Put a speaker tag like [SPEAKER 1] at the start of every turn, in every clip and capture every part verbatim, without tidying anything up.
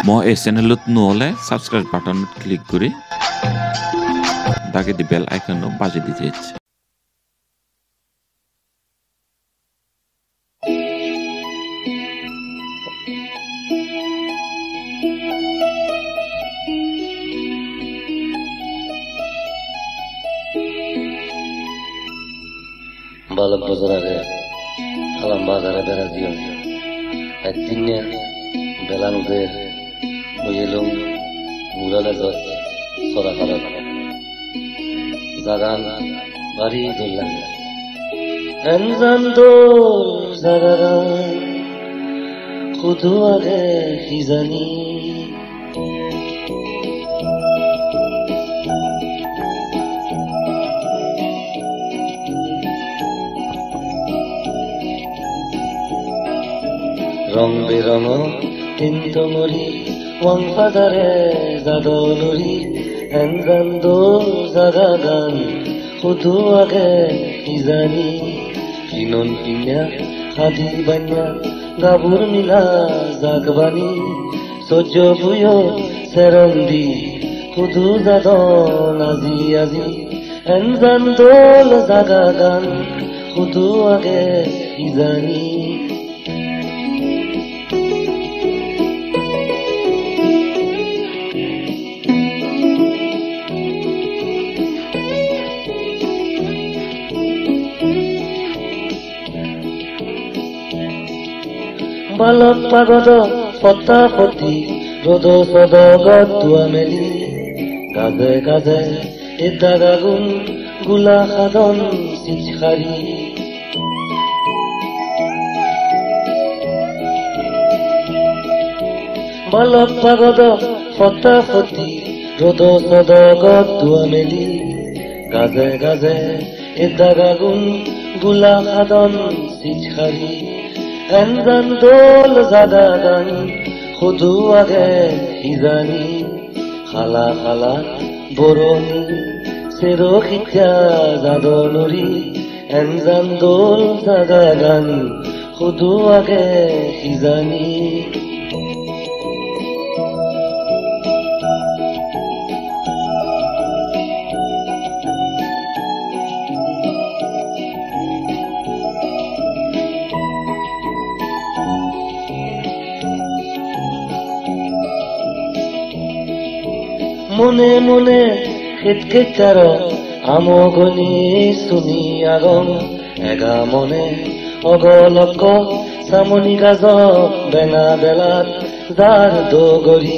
[SPEAKER 1] মই এই চেনেলত নহ'লে সাবস্ক্রাইব বাটনত ক্লিক কৰি দাগে দি বেল আইকন বাজি দিতে
[SPEAKER 2] বালক বছর আগে আলাম বাজারে বেড়া দিও একদিন বেলানুদের বুঝিলুম মুরালে যত সরা খারাপ জাগান বাড়ি ধরলাম এনজান দোল জাগান খুদু আগে কি জানি রং বেরঙ কিন্তু মরি ওয়াং ফাদারে জাদলুরি এনজান দোল জাগা গান খুদু আগে কি জানি কিনন কিনা হাদি বান্যা গাবুর মিলা জাগবানি সহ্য বুয় সেরন্দি খুদু জাদন আজি আজি এনজান দোল জাগা গান খুদু আগে কি জানি বালক পাগদ পতা পতি রোদ সদ গতুয়া মেলি গাজে গাজে এদা গাগুন গুলা খাদন চিছারি বালক পাগদ পতা পতি রোদ সদ গতুয়া মেলি গাজে গাজে এদা গাগুন গুলা খাদন চিছারি এনজান দোল জাগা গান খুদু আগে কি জানি খালা খালা বরণি সেরো খিত্যা জাদনুরি এনজান দোল জাগা গান খুদু আগে কি জানি মনে মনে খেটকেটার আমগনি শুনি আগম এগা মনে অগলক সামনি গাজ বেঙা বেলাত যার দগরি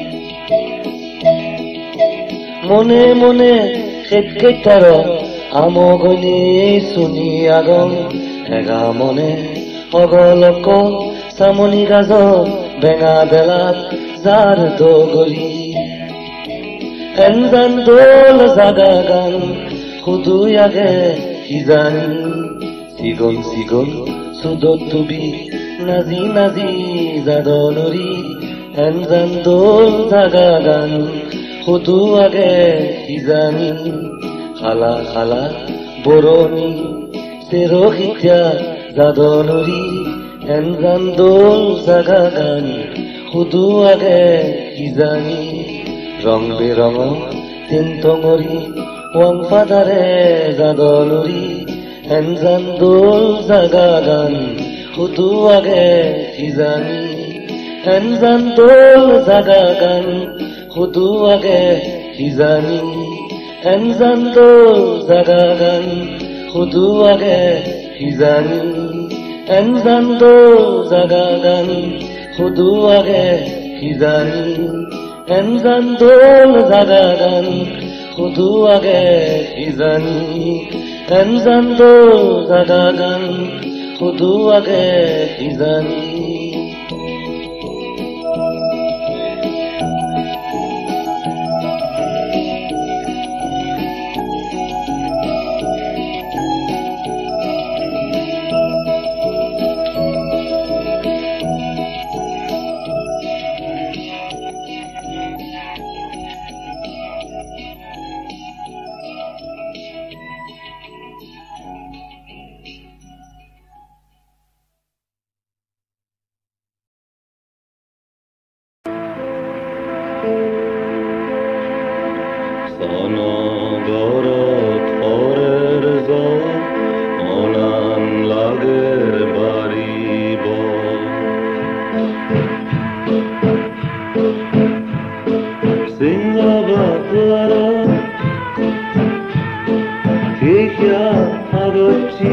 [SPEAKER 2] মনে মনে খেটকেটার আমগনি শুনি আগম এগা মনে অগলক সামনি গাজ বেঙা বেলাত যার দগরি এনজান দোল জাগা গান খুদু আগে কি জানি সিগন সিগন সুদত তুবি নাজি নাজি জাদনুরি এনজান দোল জাগা গান খুদু আগে কি জানি খালা খালা বরণি সেরো খিত্যা জাদনুরি এনজান দোল জাগা গান খুদু আগে কি জানি রং বেরঙ তিনটঙরি ওয়াং ফাদারে জাদলুরি এনজান দোল জাগা গান খুদু আগে কি জানি এনজান দোল জাগা গান খুদু আগে কি জানি এনজান দোল জাগা গান খুদু আগে কি জানি এনজান দোল জাগা গান খুদু আগে কি জানি এনজান দোল জাগা গান খুদু আগে কি জানি এনজান দোল জাগা গান খুদু আগে কি জানি। অনগরত পরের জল অনান লাগের বাড়িব সিংহবাদর দেখিয়া আগচ্ছি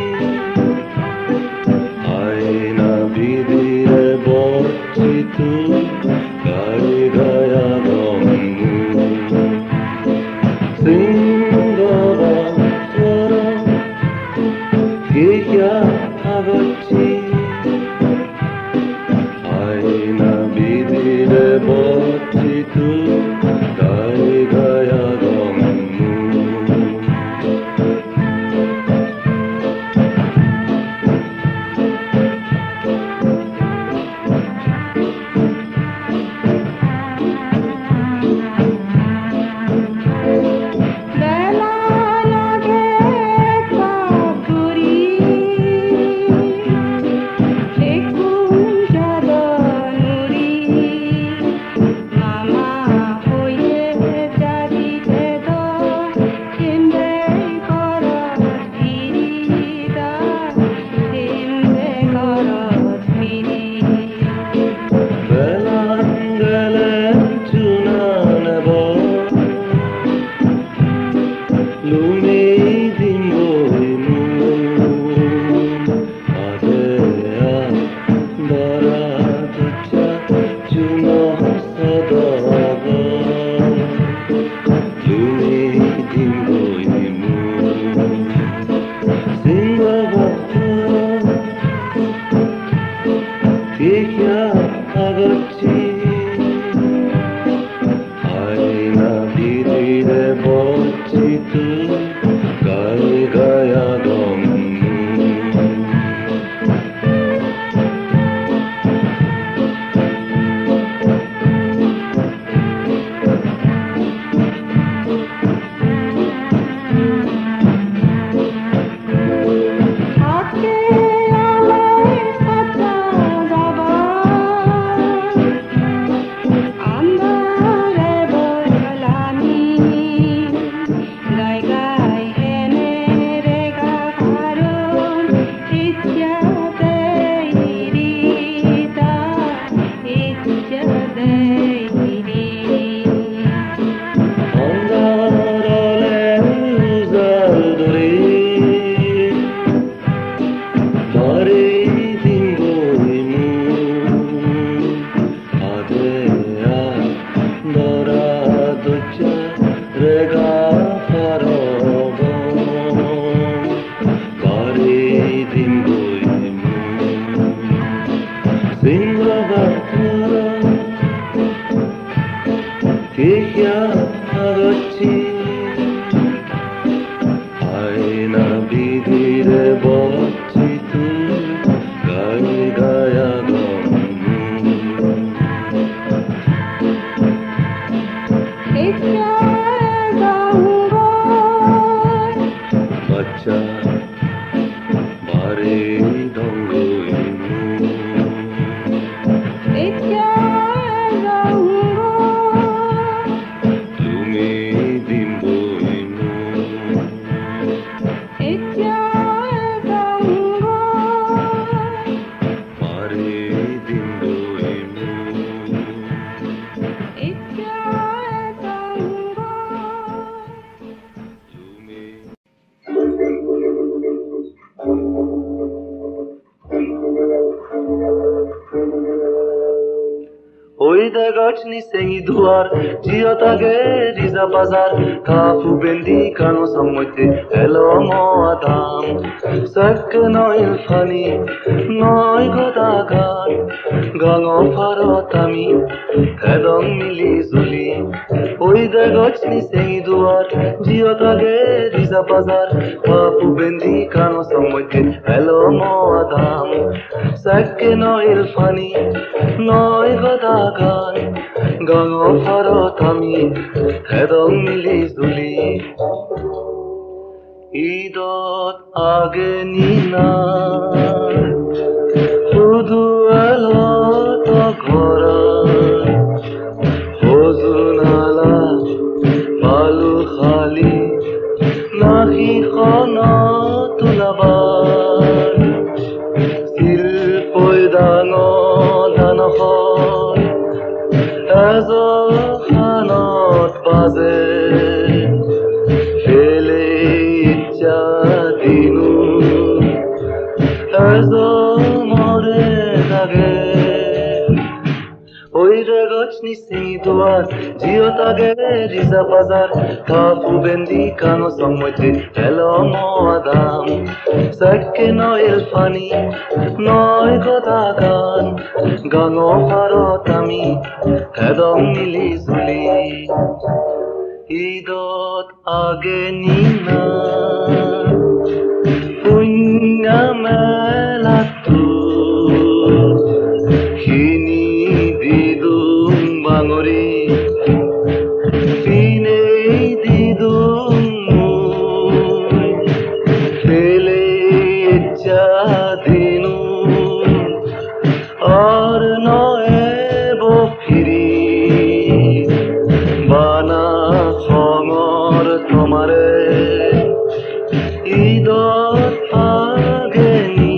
[SPEAKER 2] আইনা বিধিরে বর্চিত গায়ে গায়া গঙ্গু সিংহবাদর দেখিয়া আগচ্ছি আইনা বিধিরে বর্চিত গায়ে Gaya Gangu
[SPEAKER 3] Gachni sengi duar Jiyotage riza bazar Kafu bendi kano samoite Hello mo adam Sak noi fani Noi godagar Gango farotami Hedong mili zuli Oide gachni sengi duar Jiyotage riza bazar Kafu bendi kano samoite Hello mo adam Sak noi fani Noi godagar Gango farotami Hedong mili zuli Idot age nina Hudu elot aghora Hozunala Mal এজখানত বাজে ফেলে ইচ্ছা দিনু এজমরে লাগে ওই রেগছ নিসি দুয়ার জিও তাগে রিজা বাজার Cafu বেন্দি কানো সমতে hello মোয়াদাম সাকে নয় funny নয় কথা গান গানো ফারত আমি হেদম মিলি জুলি ঈদত আগে নিনা পুণ্যা মেলাতু খিনি দিদুম বাঙরি ফিনে দিদুম ফেলে ইচ্ছা দিনু আর নয় বফিরি বানা খঙর তোমারে ঈদত আগেনি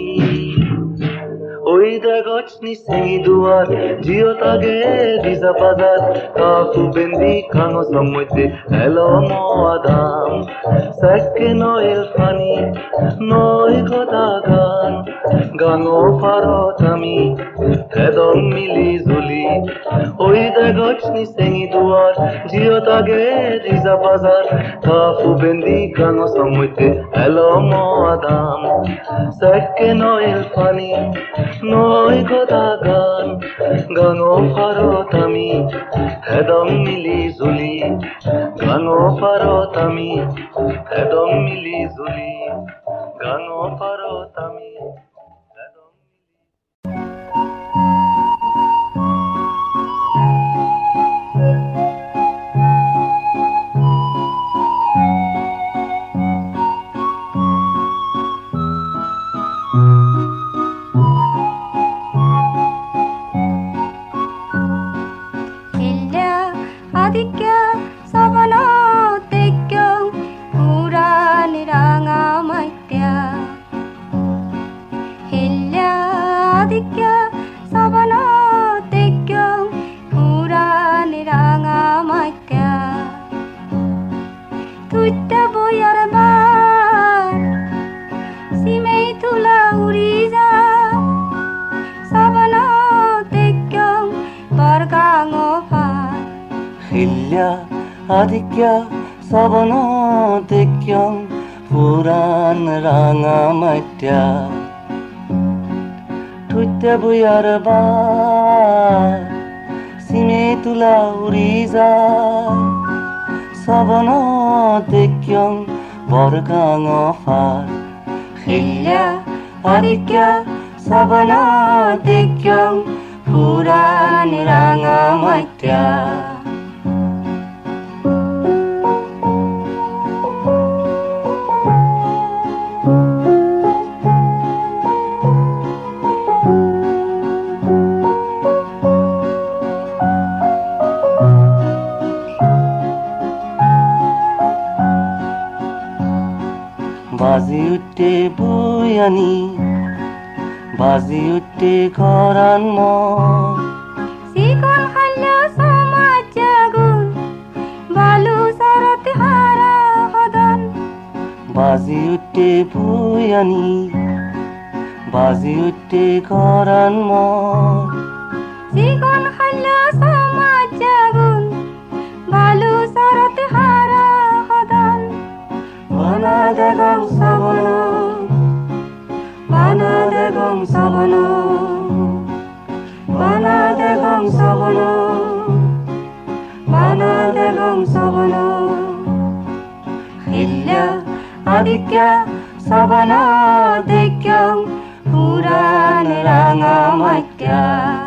[SPEAKER 3] ওই দেখছ নিসি দুয়ার জিও তাগে রিজা বাজার কাফু বেন্দি কানো সমতে হেলো মোয়াদাম সাকে নয় ফানি নয় কথা গান গানো ফারত আমি হেদম মিলি জুলি ওই দেখছ নিসি দুয়ার জিও তাগে রিজা বাজার কাফু বেন্দি কানো সমতে হেলো মোয়াদাম সাকে নয় ফানি নয় কথা গান গানো ফারত আমি হেদম মিলি জুলি গানো ফারত আমি হেদম মিলি জুলি গানো ফারত আমি হেদম
[SPEAKER 4] Adikya sabana tekyong puran ranga maitya Hilya adikya sabana tekyong puran ranga maitya Tuitta boyar bar simei tula uriza sabana tekyong bargango
[SPEAKER 3] Hilya adikya sabana tekyong puran ranga maitya Tuitte buyar bar sime tula uriza sabana tekyong borgango far
[SPEAKER 4] Hilya adikya sabana tekyong puran ranga maitya
[SPEAKER 3] বাজি উঠে বুয়ানি বাজি উঠে ঘরান মন
[SPEAKER 4] Sikon khalya samaj jagun balu sarat hara hodan
[SPEAKER 3] বাজি উঠে বুয়ানি বাজি উঠে ঘরান মন
[SPEAKER 4] Sikon khalya samaj jagun balu sarat hara hodan
[SPEAKER 3] বানা দেগম সাবনো
[SPEAKER 4] Bana degom sabano Bana degom sabano Bana degom sabano Hilya adikya sabana dekyong puran ranga maitya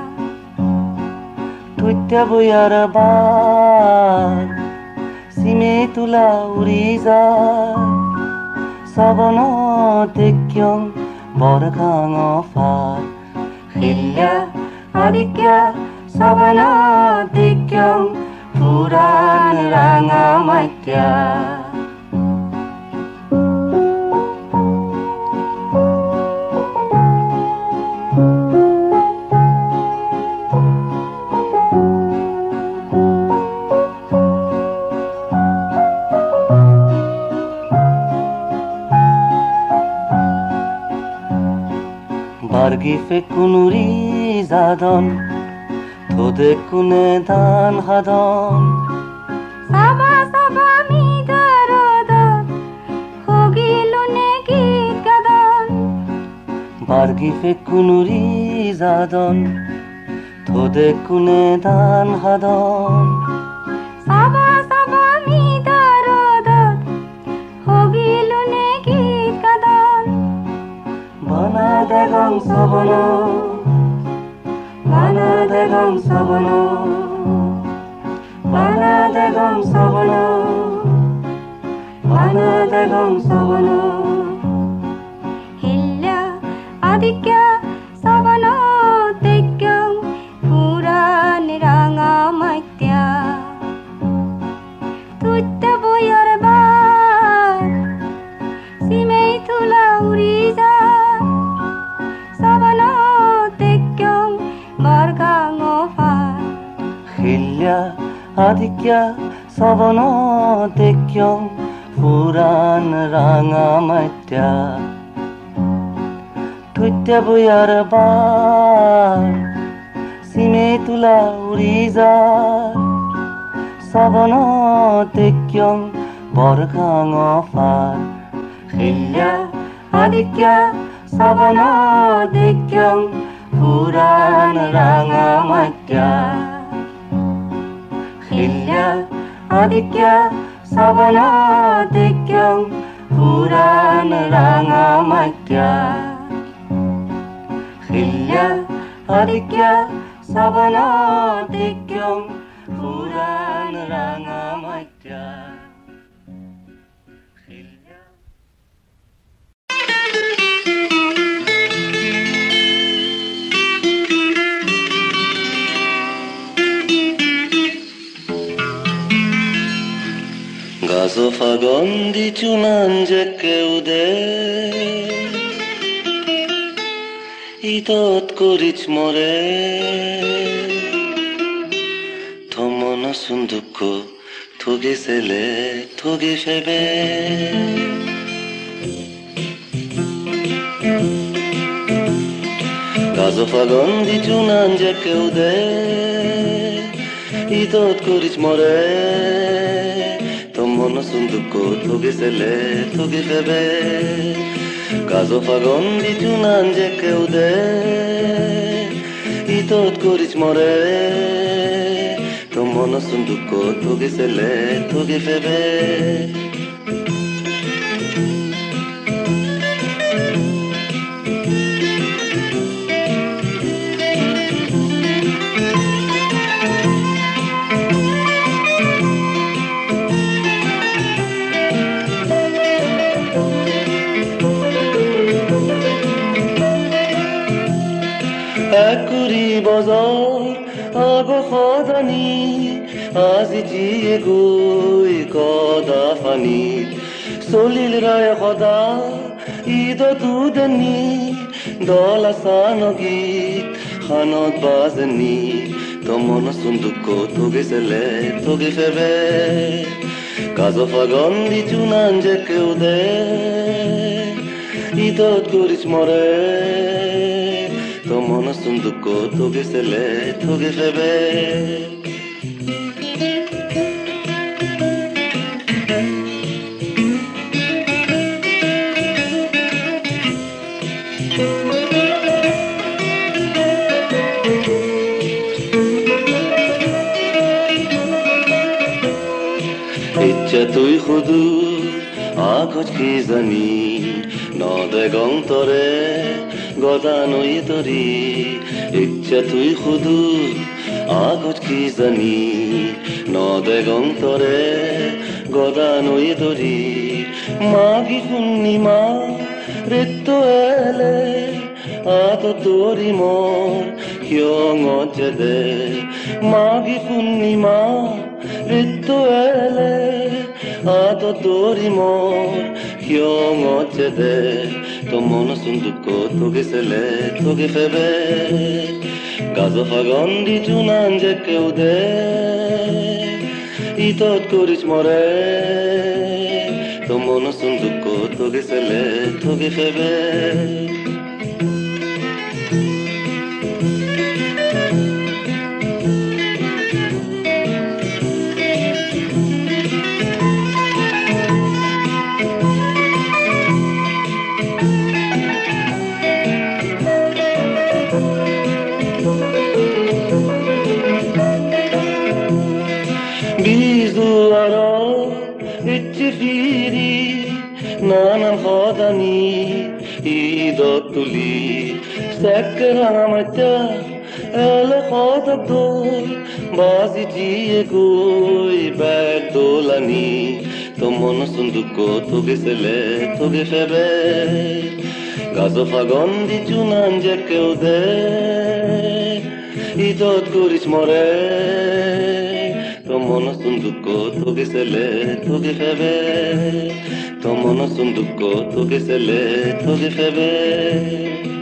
[SPEAKER 3] Tuitte buyar bar sime tula uriza sabana tekyong borgango far
[SPEAKER 4] Hilya adikya sabana dekyong puran ranga maitya
[SPEAKER 3] Bargife kunuri zadon Tode kune dan hadon
[SPEAKER 4] Saba saba mi darodon Hogilune git gadon
[SPEAKER 3] Bargife kunuri zadon Tode kune dan hadon
[SPEAKER 4] Saba saba mi darodon Hogilune git gadon
[SPEAKER 3] Bana degong sobono Bana degong sobono Bana degong sobono Bana degong sobono
[SPEAKER 4] Hilla adikya sabano tekyong Puran ranga matya Tutta boyar bar Simei tula uriza Sabano tekyong margang ofar
[SPEAKER 3] Hilya adikya sobono tekyong Puran ranga matya Tutta boyar bar Simei tula uriza Sabano tekyong borgang ofar Hilya adikya sabano tekyong Puran ranga matya Hilya adikya sabano tekyong Puran ranga matya Hilya adikya sabano tekyong Puran ranga matya Hilya Gaso fagondi chunanje keude Itot korich more Tomono sunduko Togi sele Togi febe Gaso fagondi chunanje keude Itot korich more Tomono sunduko Togi sele Togi febe Gaso fagondi chunanje keude Itot korich more Tomono sunduko Togi sele Togi febe Ekuri bozor ago khodani azi jiye goi koda fani solil ray khoda ido dudani dola sanogi khanot bazni tomono sunduko toge sele toge febe kazo fagondi chunanje keude ido kurich more Tomono sunduko toge sele toge febe Itcha tui khudu akhoj ki zamin nodegong tore Godanoi tori Itcha tui khudu Akhoj ki zani Nodegong tore Godanoi tori Magi kunni ma Ritto ele Ato tori mor Hyong ojede Magi kunni ma Ritto ele Ato tori mor Hyong ojede Tomono sunduko toge sele toge febe Gazo fagondi chunanje keude Itot korich more Tomono sunduko toge sele toge febe Säkkerhamata eller Hotadol Basiti egoi Bertolani Tomono sunduko toge sele toge febe Gazo fagondi junan jekeude Idot kuris more Tomono sunduko toge sele toge febe Tomono sunduko toge sele toge febe